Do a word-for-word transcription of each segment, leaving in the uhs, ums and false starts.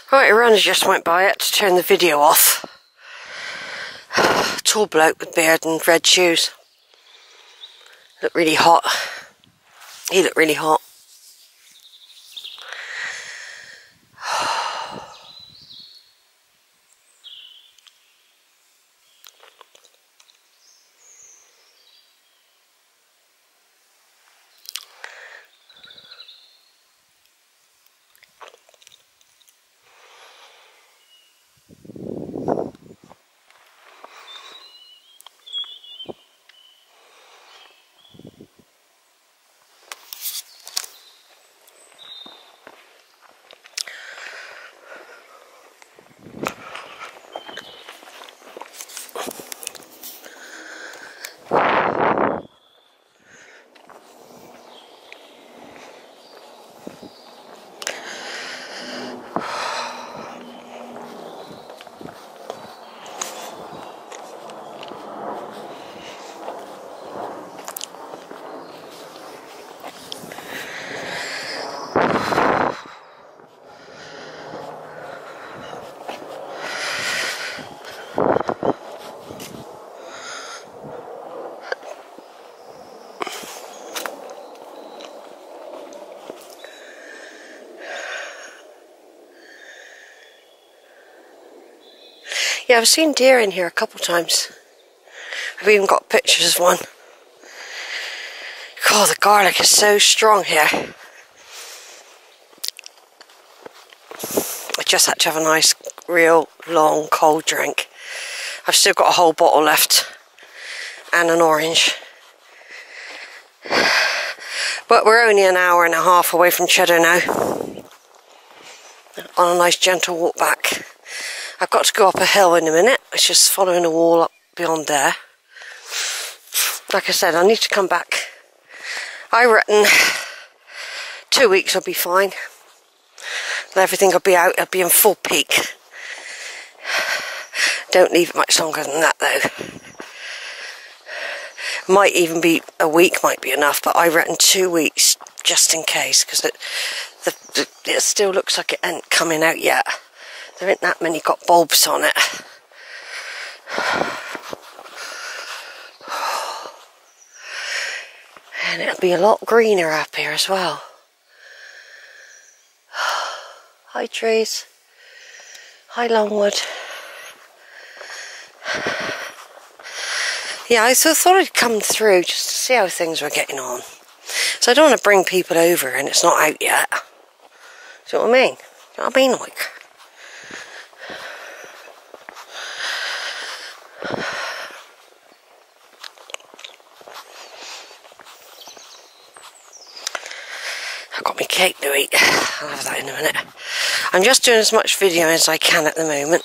Right, a runner just went by. I had to turn the video off. Tall bloke with beard and red shoes. Looked really hot. He looked really hot. Yeah, I've seen deer in here a couple times. I've even got pictures of one. God, the garlic is so strong here. I just had to have a nice, real, long, cold drink. I've still got a whole bottle left. And an orange. But we're only an hour and a half away from Cheddar now. On a nice gentle walk back. I've got to go up a hill in a minute. It's just following a wall up beyond there. Like I said, I need to come back. I reckon two weeks will be fine. And everything will be out. It'll be in full peak. Don't leave it much longer than that, though. Might even be a week, might be enough. But I reckon two weeks, just in case, because it, the, the, it still looks like it ain't coming out yet. There ain't that many got bulbs on it. And it'll be a lot greener up here as well. Hi trees. Hi Longwood. Yeah, I thought I'd come through just to see how things were getting on. So I don't want to bring people over and it's not out yet. Do you know what I mean? Do you know what I mean, like? I've got my cake to eat. I'll have that in a minute. I'm just doing as much video as I can at the moment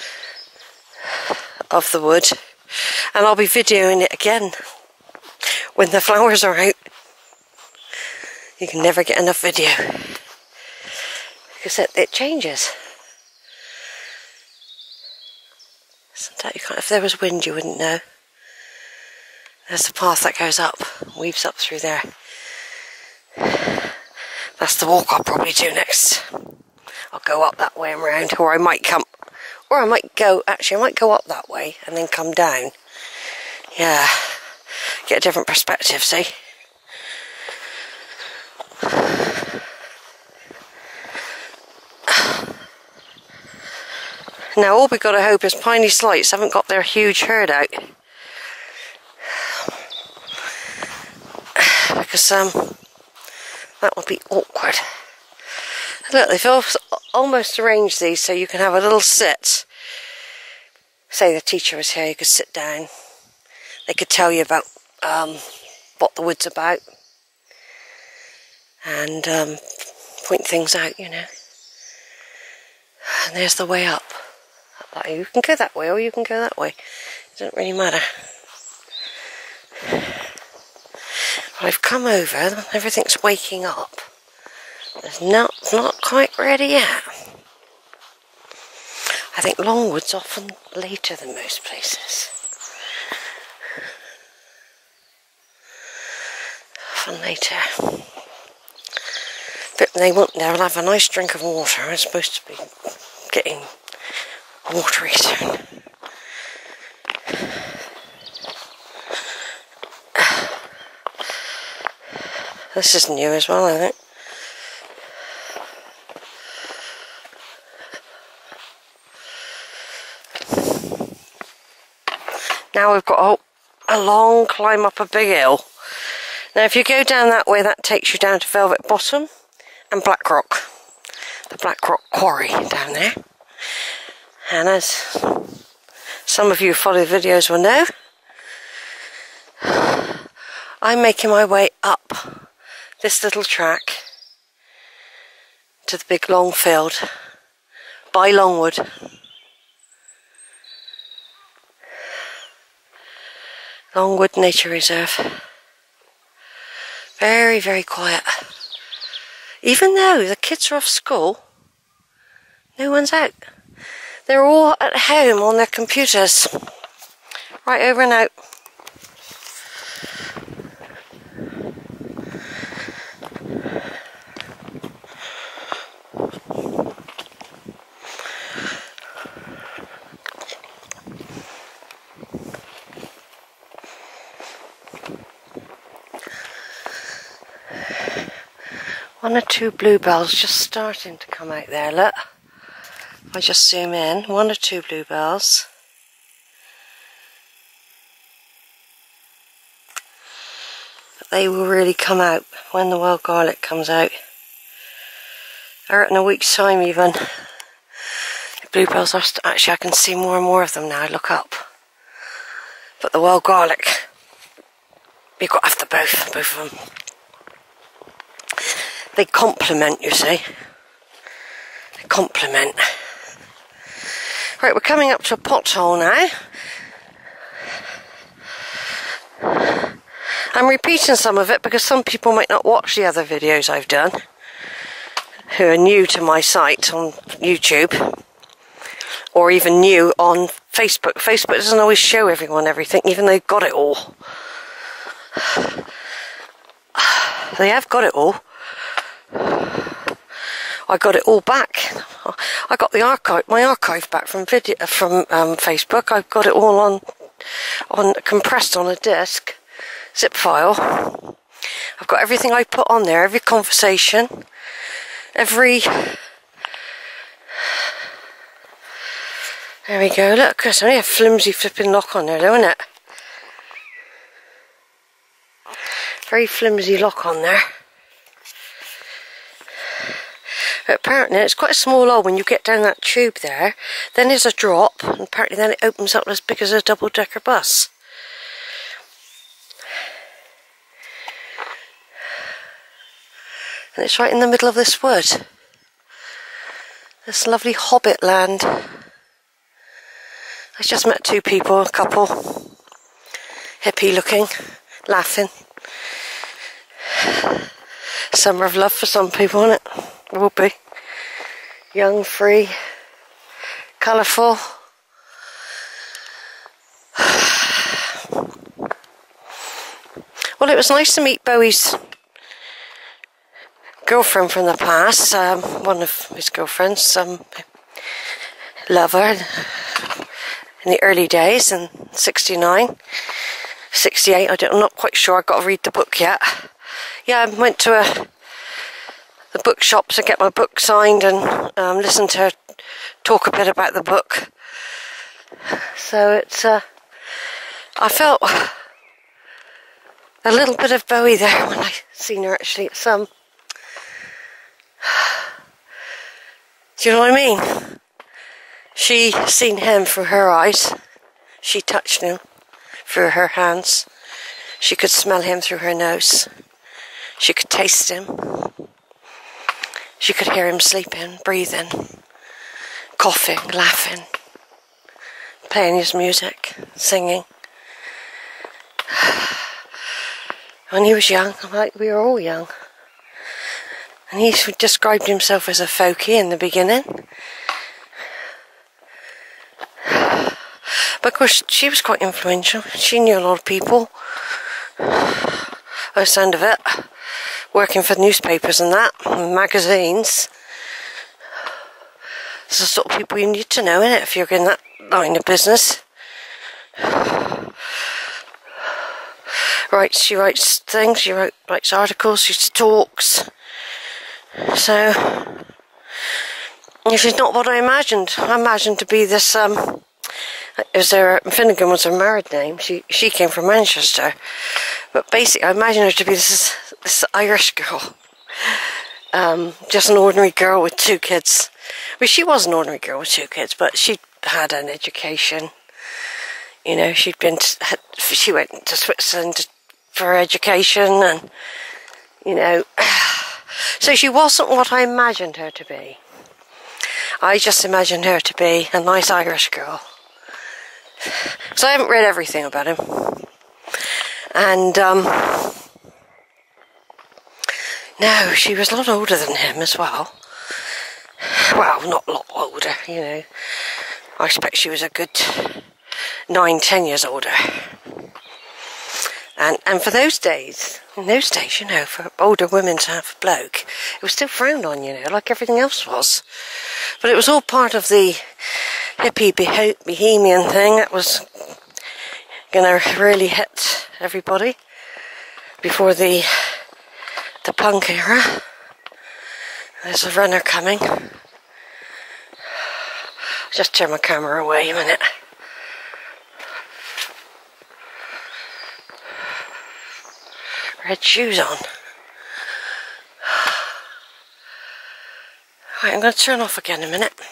of the wood, and I'll be videoing it again when the flowers are out. You can never get enough video because it, it changes. Sometimes you can't, if there was wind you wouldn't know. There's the path that goes up, weaves up through there. That's the walk I'll probably do next. I'll go up that way and round, or I might come, or I might go, actually I might go up that way and then come down. Yeah, get a different perspective, see? Now all we've got to hope is Piney Sleights haven't got their huge herd out. Because um, that would be awkward. Look, they've almost arranged these so you can have a little sit. Say the teacher was here, you could sit down. They could tell you about um, what the wood's about. And um, point things out, you know. And there's the way up. You can go that way or you can go that way. It doesn't really matter. But I've come over, everything's waking up. It's not, not quite ready yet. I think Longwood's often later than most places. Often later. But they won't, they'll have a nice drink of water. It's supposed to be getting watery soon. This is new as well, I think. Now we've got a, a long climb up a big hill. Now if you go down that way, that takes you down to Velvet Bottom and Black Rock. The Black Rock Quarry down there. And as some of you who follow the videos will know, I'm making my way up this little track to the big long field by Longwood. Longwood Nature Reserve. Very, very quiet. Even though the kids are off school, no one's out. They're all at home on their computers. Right, over and out. One or two bluebells just starting to come out there, look. If I just zoom in, one or two bluebells. But they will really come out when the wild garlic comes out. Or in a week's time even. The bluebells are, st actually I can see more and more of them now, look up. But the wild garlic, you've got to have the both, both of them. They complement, you see. They complement. Right, we're coming up to a pothole now. I'm repeating some of it because some people might not watch the other videos I've done who are new to my site on YouTube or even new on Facebook. Facebook doesn't always show everyone everything, even though they've got it all. They have got it all. I got it all back. I got the archive, my archive back from video, from um, Facebook. I've got it all on, on compressed on a disc, zip file. I've got everything I put on there, every conversation, every. There we go. Look, there's only a flimsy flipping lock on there, though, isn't it? Very flimsy lock on there. But apparently it's quite a small hole when you get down that tube there. Then there's a drop, and apparently then it opens up as big as a double-decker bus. And it's right in the middle of this wood. This lovely hobbit land. I just met two people, a couple. Hippie looking, laughing. Summer of love for some people, isn't it? Will be. Young, free, colourful. Well, it was nice to meet Bowie's girlfriend from the past, um, one of his girlfriends, um, lover in the early days in sixty-nine, sixty-eight, I don't, I'm not quite sure, I've got to read the book yet. Yeah, I went to a the bookshop to get my book signed and um, listen to her talk a bit about the book. So it's, uh, I felt a little bit of Bowie there when I seen her actually at some. Do you know what I mean? She seen him through her eyes. She touched him through her hands. She could smell him through her nose. She could taste him. She could hear him sleeping, breathing, coughing, laughing, playing his music, singing. When he was young, like we were all young. And he described himself as a folkie in the beginning. But of course, she was quite influential. She knew a lot of people. By the sound of it. Working for newspapers and that, and magazines. It's the sort of people you need to know, innit, if you're in that line of business. Writes, she writes things, she wrote, writes articles, she talks. So, she's not what I imagined. I imagined to be this, um, it was her, Finnegan was her married name. She she came from Manchester. But basically, I imagined her to be this, this Irish girl. Um, just an ordinary girl with two kids. Well, she was an ordinary girl with two kids, but she had an education. You know, she'd been, to, had, she went to Switzerland for education, and, you know, so she wasn't what I imagined her to be. I just imagined her to be a nice Irish girl. So I haven't read everything about him. And, um, no, she was a lot older than him as well. Well, not a lot older, you know. I expect she was a good nine, ten years older. And and for those days, in those days, you know, for older women to have a bloke, it was still frowned on, you know, like everything else was. But it was all part of the hippie bohemian thing that was going to really hit everybody before the the punk era. There's a runner coming. Just turn my camera away a minute. Red shoes on. Right, I'm going to turn off again in a minute.